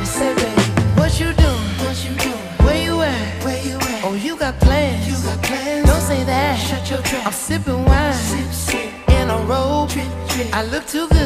You say, baby, what you doing? What you doing? Where you at? Where you at? Oh, you got plans? You got plans? Don't say that. Shut your trap. I'm sipping wine. Sip, sip. In a robe. Trip, trip. I look too good.